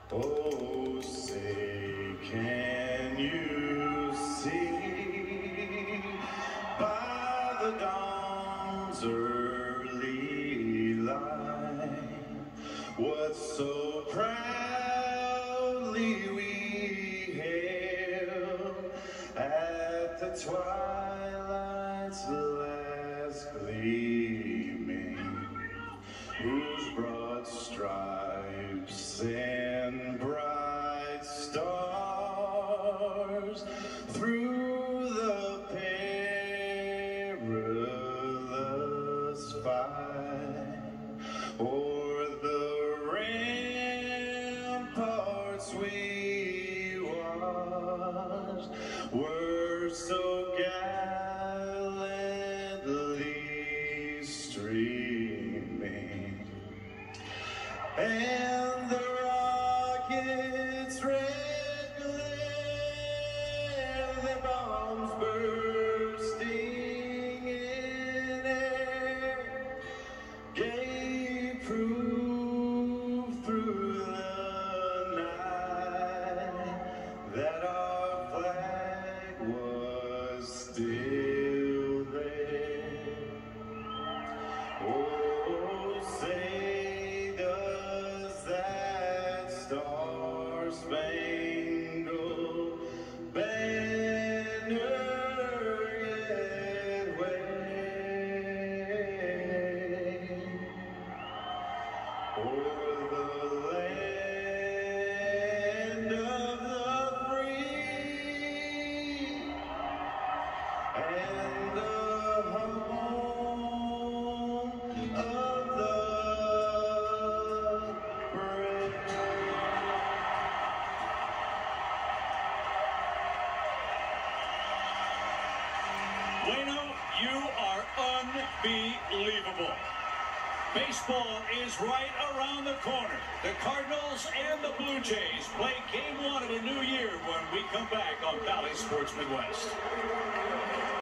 Oh, say, can you see by the dawn's early light what so proudly we hailed at the twilight's last gleaming, whose broad stripes and bright stars through the perilous fight o'er the ramparts we watched were so gallantly streaming. And the rockets' red glare, the bombs bursting in air, gave proof through the night that our flag was still there. Oh, say does that star-spangled banner yet wave o'er the land of the free and the home of the brave? Bueno, you are unbelievable. Baseball is right around the corner. The Cardinals and the Blue Jays play Game 1 of a new year when we come back on Bally Sports Midwest.